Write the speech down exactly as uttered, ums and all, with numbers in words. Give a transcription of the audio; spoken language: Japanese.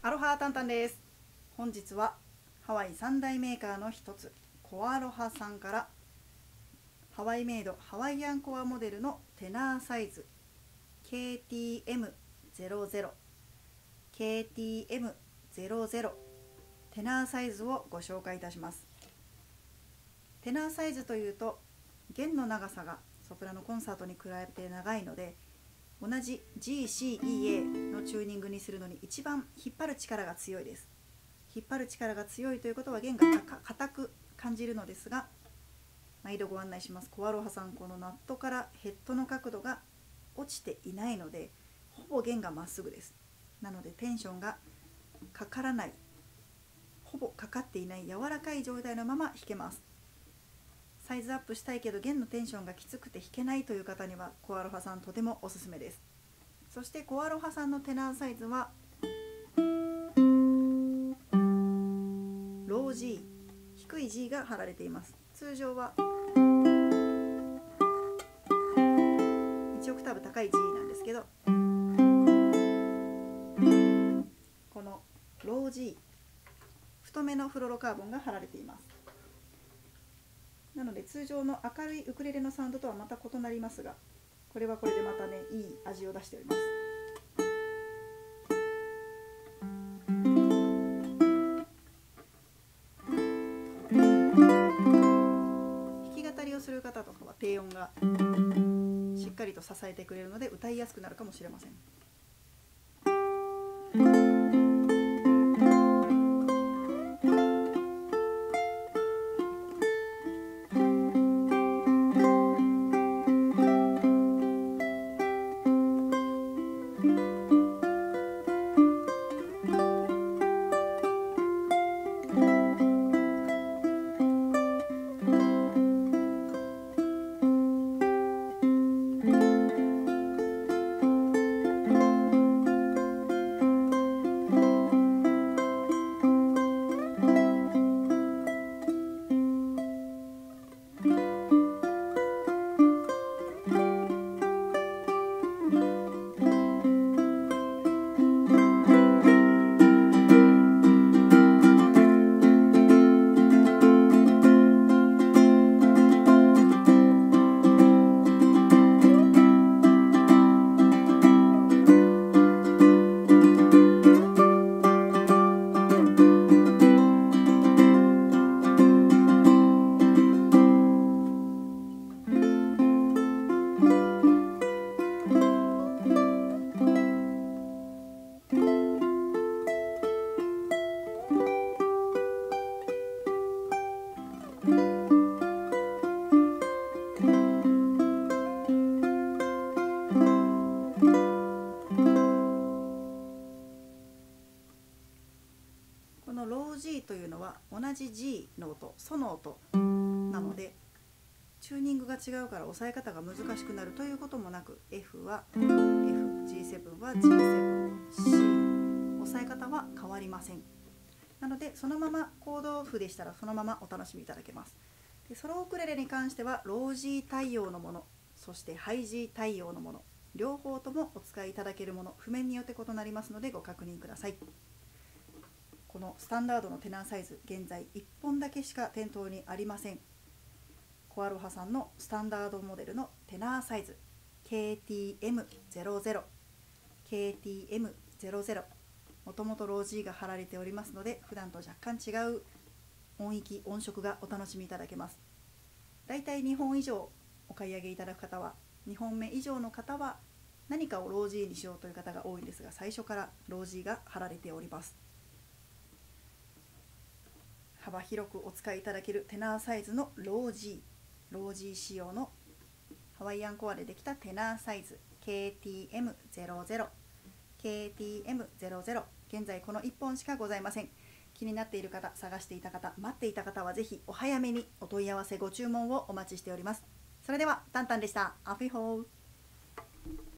アロハタンタンです。本日はハワイ三大メーカーの一つコアロハさんからハワイメイドハワイアンコアモデルのテナーサイズ ケーティーエムゼロゼロ ケーティーエムゼロゼロ テナーサイズをご紹介いたします。テナーサイズというと弦の長さがソプラノコンサートに比べて長いので、同じ ジーシーイーエー のチューニングにするのに一番引っ張る力が強いです。引っ張る力が強いということは弦が硬く感じるのですが、毎度ご案内します。コアロハさん、このナットからヘッドの角度が落ちていないので、ほぼ弦がまっすぐです。なのでテンションがかからない、ほぼかかっていない柔らかい状態のまま弾けます。サイズアップしたいけど弦のテンションがきつくて弾けないという方にはコアロハさんとてもおすすめです。そしてコアロハさんのテナーサイズはロー G、 低い G が貼られています。通常はいちオクターブ高い G なんですけど、このロー G、 太めのフロロカーボンが貼られています。なので通常の明るいウクレレのサウンドとはまた異なりますが、これはこれでまたね、いい味を出しております。弾き語りをする方とかは低音がしっかりと支えてくれるので歌いやすくなるかもしれません。このロー G というのは同じ G の音、ソの音なので、チューニングが違うから押さえ方が難しくなるということもなく、 F は エフ、ジーセブン は ジーセブン、C、 押さえ方は変わりません。なのでそのままコード譜でしたらそのままお楽しみいただけます。でソロウクレレに関してはロー G 対応のもの、そしてハイ G 対応のもの、両方ともお使いいただけるもの、譜面によって異なりますのでご確認ください。このスタンダードのテナーサイズ、現在いっぽんだけしか店頭にありません。コアロハさんのスタンダードモデルのテナーサイズ ケーティーエムゼロゼロ ケーティーエムゼロゼロ、 もともとロー G が貼られておりますので、普段と若干違う音域音色がお楽しみいただけます。だいたいにほん以上お買い上げいただく方は、にほんめ以上の方は何かをロー G にしようという方が多いんですが、最初からロー G が貼られております。幅広くお使いいただけるテナーサイズのロー G、 ロー G 仕様のハワイアンコアでできたテナーサイズ ケーティーエムゼロゼロ ケーティーエムゼロゼロ、 現在このいっぽんしかございません。気になっている方、探していた方、待っていた方はぜひお早めにお問い合わせご注文をお待ちしております。それではタンタンでした。アフィホー。